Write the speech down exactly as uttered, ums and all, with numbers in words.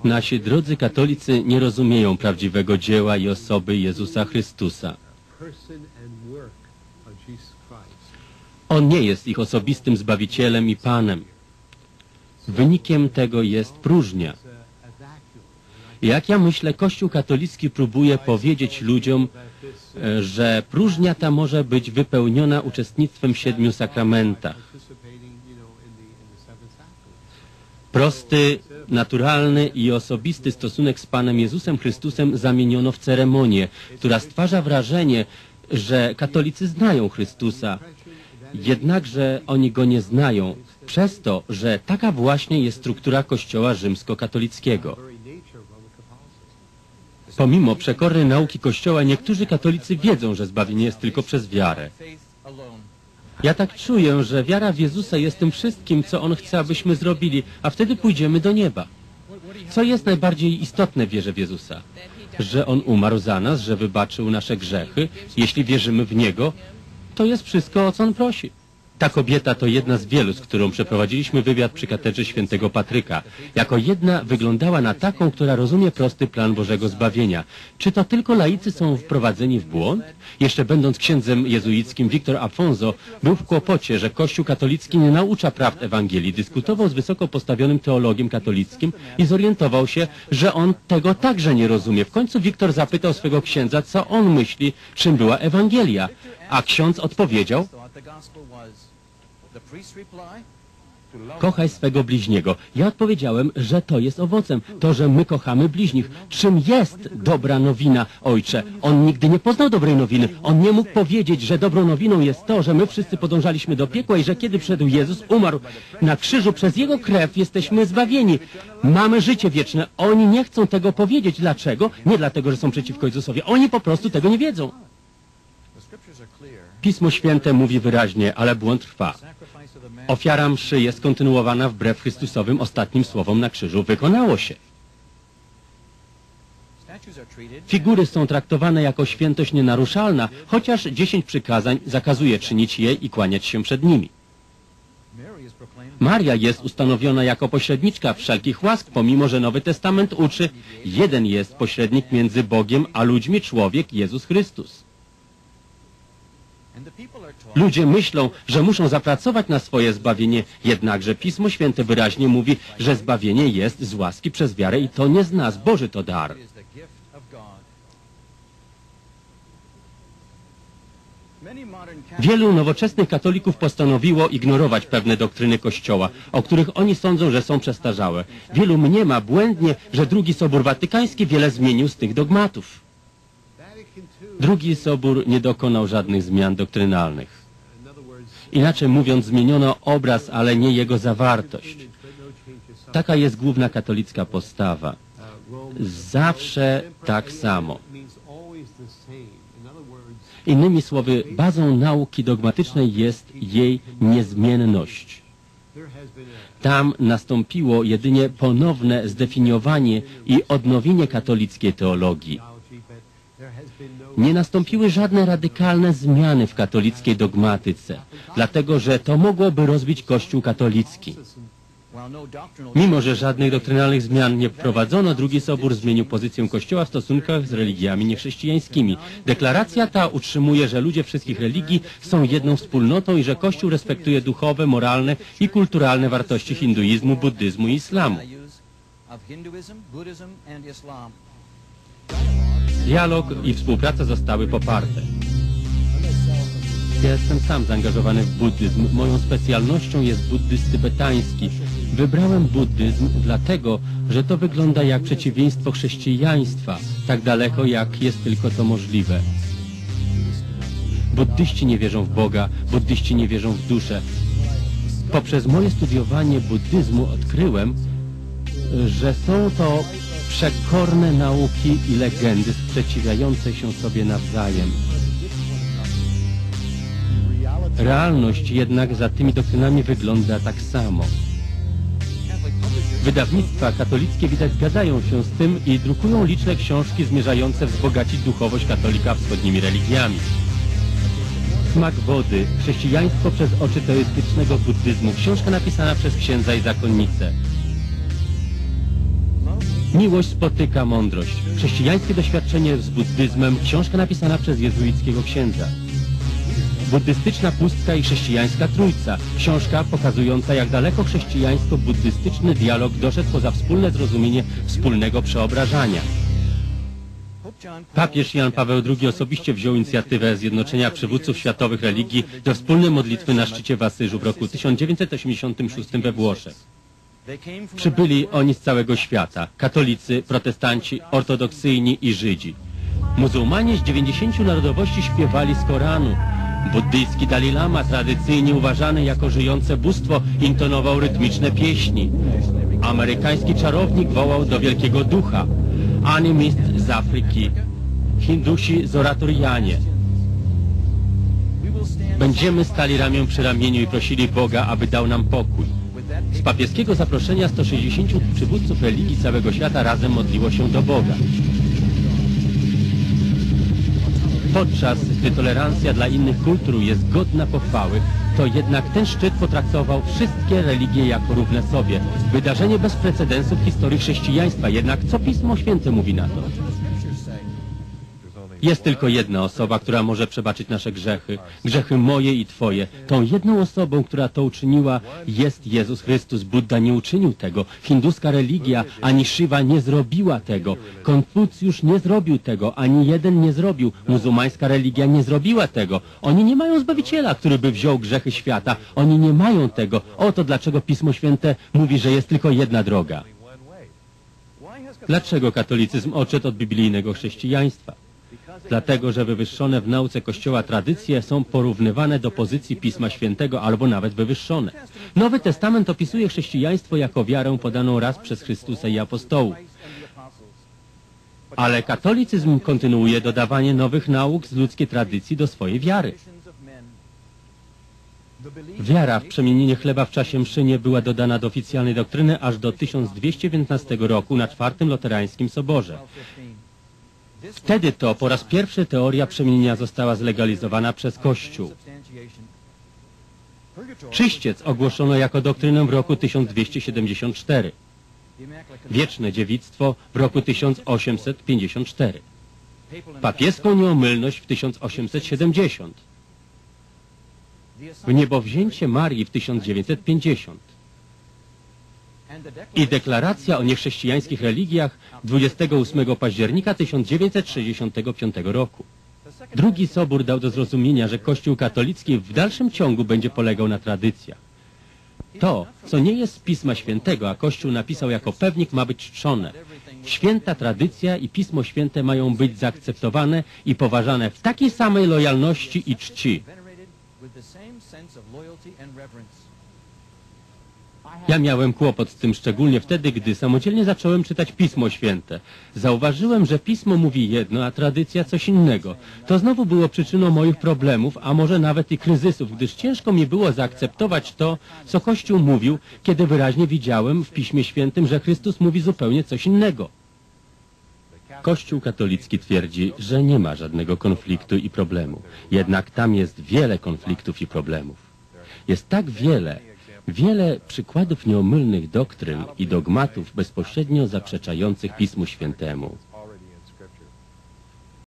Nasi drodzy katolicy nie rozumieją prawdziwego dzieła i osoby Jezusa Chrystusa. On nie jest ich osobistym Zbawicielem i Panem. Wynikiem tego jest próżnia. Jak ja myślę, Kościół katolicki próbuje powiedzieć ludziom, że próżnia ta może być wypełniona uczestnictwem w siedmiu sakramentach. Prosty, naturalny i osobisty stosunek z Panem Jezusem Chrystusem zamieniono w ceremonię, która stwarza wrażenie, że katolicy znają Chrystusa, jednakże oni Go nie znają, przez to, że taka właśnie jest struktura Kościoła rzymskokatolickiego. Pomimo przekornej nauki Kościoła, niektórzy katolicy wiedzą, że zbawienie jest tylko przez wiarę. Ja tak czuję, że wiara w Jezusa jest tym wszystkim, co On chce, abyśmy zrobili, a wtedy pójdziemy do nieba. Co jest najbardziej istotne w wierze w Jezusa? Że On umarł za nas, że wybaczył nasze grzechy. Jeśli wierzymy w Niego, to jest wszystko, o co On prosi. Ta kobieta to jedna z wielu, z którą przeprowadziliśmy wywiad przy katedrze świętego Patryka. Jako jedna wyglądała na taką, która rozumie prosty plan Bożego zbawienia. Czy to tylko laicy są wprowadzeni w błąd? Jeszcze będąc księdzem jezuickim, Victor Afonso był w kłopocie, że Kościół katolicki nie naucza prawd Ewangelii. Dyskutował z wysoko postawionym teologiem katolickim i zorientował się, że on tego także nie rozumie. W końcu Wiktor zapytał swego księdza, co on myśli, czym była Ewangelia. A ksiądz odpowiedział: kochaj swego bliźniego. Ja odpowiedziałem, że to jest owocem, to, że my kochamy bliźnich. Czym jest dobra nowina, ojcze? On nigdy nie poznał dobrej nowiny. On nie mógł powiedzieć, że dobrą nowiną jest to, że my wszyscy podążaliśmy do piekła i że kiedy przyszedł Jezus, umarł na krzyżu, przez Jego krew jesteśmy zbawieni. Mamy życie wieczne. Oni nie chcą tego powiedzieć. Dlaczego? Nie dlatego, że są przeciwko Jezusowi. Oni po prostu tego nie wiedzą. Pismo Święte mówi wyraźnie, ale błąd trwa. Ofiara mszy jest kontynuowana wbrew Chrystusowym ostatnim słowom na krzyżu. Wykonało się. Figury są traktowane jako świętość nienaruszalna, chociaż dziesięć przykazań zakazuje czynić je i kłaniać się przed nimi. Maria jest ustanowiona jako pośredniczka wszelkich łask, pomimo że Nowy Testament uczy, jeden jest pośrednik między Bogiem a ludźmi, człowiek Jezus Chrystus. Ludzie myślą, że muszą zapracować na swoje zbawienie, jednakże Pismo Święte wyraźnie mówi, że zbawienie jest z łaski przez wiarę i to nie z nas, Boży to dar. Wielu nowoczesnych katolików postanowiło ignorować pewne doktryny Kościoła, o których oni sądzą, że są przestarzałe. Wielu mniema błędnie, że Drugi Sobór Watykański wiele zmienił z tych dogmatów. Drugi Sobór nie dokonał żadnych zmian doktrynalnych. Inaczej mówiąc, zmieniono obraz, ale nie jego zawartość. Taka jest główna katolicka postawa. Zawsze tak samo. Innymi słowy, bazą nauki dogmatycznej jest jej niezmienność. Tam nastąpiło jedynie ponowne zdefiniowanie i odnowienie katolickiej teologii. Nie nastąpiły żadne radykalne zmiany w katolickiej dogmatyce, dlatego że to mogłoby rozbić Kościół katolicki. Mimo że żadnych doktrynalnych zmian nie wprowadzono, Drugi Sobór zmienił pozycję Kościoła w stosunkach z religiami niechrześcijańskimi. Deklaracja ta utrzymuje, że ludzie wszystkich religii są jedną wspólnotą i że Kościół respektuje duchowe, moralne i kulturalne wartości hinduizmu, buddyzmu i islamu. Dialog i współpraca zostały poparte. Ja jestem sam zaangażowany w buddyzm. Moją specjalnością jest buddyzm tybetański. Wybrałem buddyzm dlatego, że to wygląda jak przeciwieństwo chrześcijaństwa, tak daleko jak jest tylko to możliwe. Buddyści nie wierzą w Boga, buddyści nie wierzą w duszę. Poprzez moje studiowanie buddyzmu odkryłem, że są to przekorne nauki i legendy sprzeciwiające się sobie nawzajem. Realność jednak za tymi doktrynami wygląda tak samo. Wydawnictwa katolickie widać zgadzają się z tym i drukują liczne książki zmierzające wzbogacić duchowość katolika wschodnimi religiami. Smak wody, chrześcijaństwo przez oczy teistycznego buddyzmu, książka napisana przez księdza i zakonnicę. Miłość spotyka mądrość. Chrześcijańskie doświadczenie z buddyzmem. Książka napisana przez jezuickiego księdza. Buddystyczna pustka i chrześcijańska trójca. Książka pokazująca, jak daleko chrześcijańsko-buddystyczny dialog doszedł poza wspólne zrozumienie wspólnego przeobrażania. Papież Jan Paweł drugi osobiście wziął inicjatywę zjednoczenia przywódców światowych religii do wspólnej modlitwy na szczycie w Asyżu w roku tysiąc dziewięćset osiemdziesiątym szóstym we Włoszech. Przybyli oni z całego świata. Katolicy, protestanci, ortodoksyjni i Żydzi. Muzułmanie z dziewięćdziesięciu narodowości śpiewali z Koranu. Buddyjski Dalai Lama, tradycyjnie uważany jako żyjące bóstwo, intonował rytmiczne pieśni. Amerykański czarownik wołał do Wielkiego Ducha. Animist z Afryki. Hindusi z Oratorianie. Będziemy stali ramię przy ramieniu i prosili Boga, aby dał nam pokój. Z papieskiego zaproszenia sto sześćdziesięciu przywódców religii całego świata razem modliło się do Boga. Podczas gdy tolerancja dla innych kultur jest godna pochwały, to jednak ten szczyt potraktował wszystkie religie jako równe sobie. Wydarzenie bez precedensu w historii chrześcijaństwa. Jednak co Pismo Święte mówi na to? Jest tylko jedna osoba, która może przebaczyć nasze grzechy, grzechy moje i Twoje. Tą jedną osobą, która to uczyniła, jest Jezus Chrystus. Buddha nie uczynił tego. Hinduska religia ani Shiva nie zrobiła tego. Konfucjusz nie zrobił tego. Ani jeden nie zrobił. Muzułmańska religia nie zrobiła tego. Oni nie mają Zbawiciela, który by wziął grzechy świata. Oni nie mają tego. Oto dlaczego Pismo Święte mówi, że jest tylko jedna droga. Dlaczego katolicyzm odszedł od biblijnego chrześcijaństwa? Dlatego, że wywyższone w nauce Kościoła tradycje są porównywane do pozycji Pisma Świętego albo nawet wywyższone. Nowy Testament opisuje chrześcijaństwo jako wiarę podaną raz przez Chrystusa i apostołów. Ale katolicyzm kontynuuje dodawanie nowych nauk z ludzkiej tradycji do swojej wiary. Wiara w przemienienie chleba w czasie mszy nie była dodana do oficjalnej doktryny aż do tysiąc dwieście dziewiętnastego roku na czwartym Luterańskim Soborze. Wtedy to po raz pierwszy teoria przemienienia została zlegalizowana przez Kościół. Czyściec ogłoszono jako doktrynę w roku tysiąc dwieście siedemdziesiąt cztery. Wieczne dziewictwo w roku tysiąc osiemset pięćdziesiąt cztery. Papieską nieomylność w tysiąc osiemset siedemdziesiąt. Wniebowzięcie Marii w tysiąc dziewięćset pięćdziesiąt. I deklaracja o niechrześcijańskich religiach dwudziestego ósmego października tysiąc dziewięćset sześćdziesiątego piątego roku. Drugi Sobór dał do zrozumienia, że Kościół katolicki w dalszym ciągu będzie polegał na tradycjach. To, co nie jest z Pisma Świętego, a Kościół napisał jako pewnik, ma być czczone. Święta tradycja i Pismo Święte mają być zaakceptowane i poważane w takiej samej lojalności i czci. Ja miałem kłopot z tym szczególnie wtedy, gdy samodzielnie zacząłem czytać Pismo Święte. Zauważyłem, że Pismo mówi jedno, a tradycja coś innego. To znowu było przyczyną moich problemów, a może nawet i kryzysów, gdyż ciężko mi było zaakceptować to, co Kościół mówił, kiedy wyraźnie widziałem w Piśmie Świętym, że Chrystus mówi zupełnie coś innego. Kościół katolicki twierdzi, że nie ma żadnego konfliktu i problemu. Jednak tam jest wiele konfliktów i problemów. Jest tak wiele, Wiele przykładów nieomylnych doktryn i dogmatów bezpośrednio zaprzeczających Pismu Świętemu.